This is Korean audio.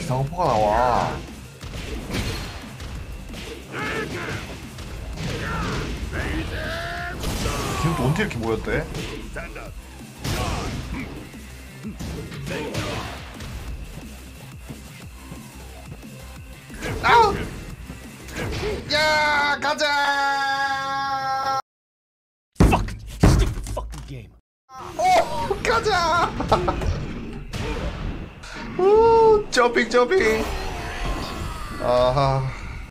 상어포가 나와. 지금 언제 이렇게 모였대? 아우! 야, 가자! 오, 가자! 오, 점핑. 아하.